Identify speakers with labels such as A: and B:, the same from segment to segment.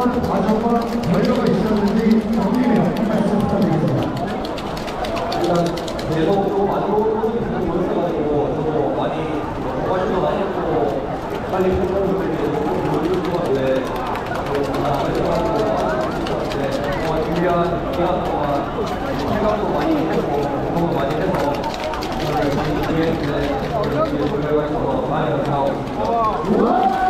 A: 어떠한 과정과 결과가 있었는지 정리해요. 말씀 부탁드리겠습니다.
B: 일단 대목도 많이 보여가지고 저도 많이 관심도 많이 했고 빨리 팬분들에게 너무 보여줄 것 같은데 정말 준비한 기간 동안 생각도 많이 했고 공부도 많이 해서 오늘 준비했는데 결과가 있어서 많이 감사하고 있습니다.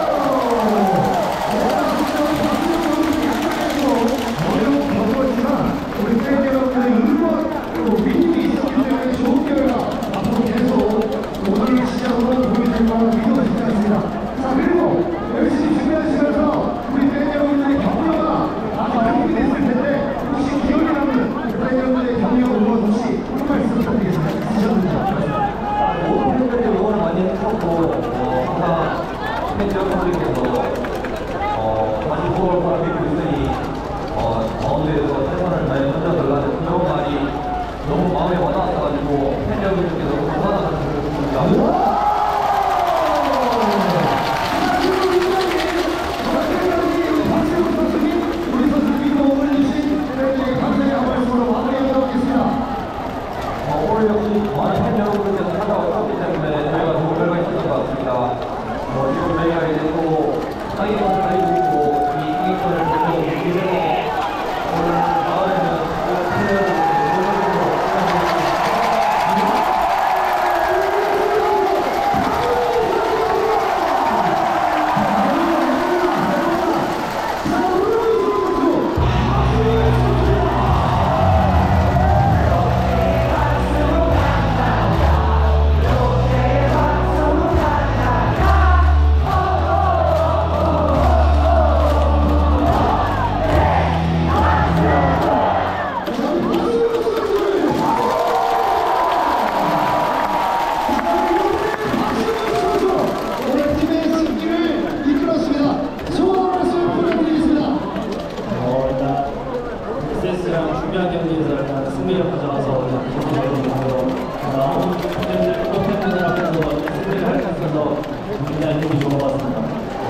A: 우리 팬 여러분들의 응원 그리고 믿음이 있었기 때문에 좋은 결과 앞으로 계속 오늘 시작으로 보여줄 거라고 믿어지지 않습니다. 자, 그리고 열심히 준비하시면서 우리 팬 여러분들의 격려가 아마 준비됐을 텐데 혹시 기억이 남는 팬 여러분들의 격려 응원 혹시 한 말씀 부탁드리겠습니다.
B: 모든 팬들이 응원을 많이 해주셨고 항상 팬 여러분들께서 많이 후원을 바라보고 있으니 가운데에서 최선을 다해 던져달라는 그런 말이 너무 마음에 와닿았어가지고 팬 여러분들께 너무 감사하다는 생각을
A: 우리 선수님도 올려주신 팬들에게 감사의 한 말씀으로 마무리하도록 하겠습니다.
B: 오늘 역시 많은 팬 여러분들께서 찾아오셨기 때문에 저희가 좋은 결과 있었던 것 같습니다. 지금 저희가 이제 또 상위권 달리고 있고 이 상위권을 계속 유지해서 오늘 마을에는 팬 여러분들
C: 중요한 경기에서 일단 승리를 가져가서 나온 팬들, 팬분들 앞에서 승리를 할 수 있어서 굉장히 기분이 좋은 것 같습니다.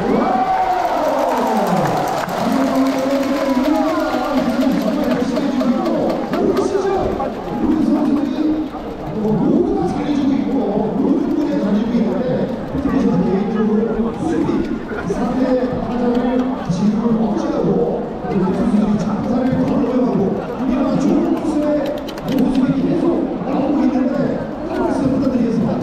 A: 모두 잘해주고 있고 모든 분이 가지고 있는데 특히 저는 개인적으로 수비 3대 하자를 지금은 억제하고 선수들이 장사를 걸어가고 이런 좋은 모습이 계속 나오고 있는데 한 말씀 부탁드리겠습니다.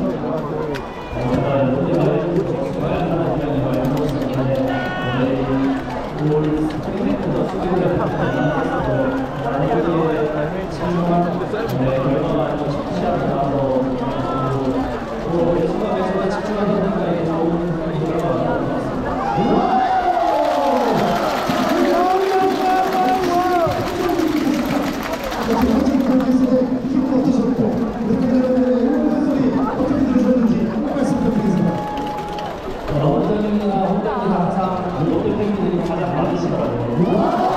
C: 원장님이나 홍장님 항상 모든 팬들이 가장 많으시더라고요.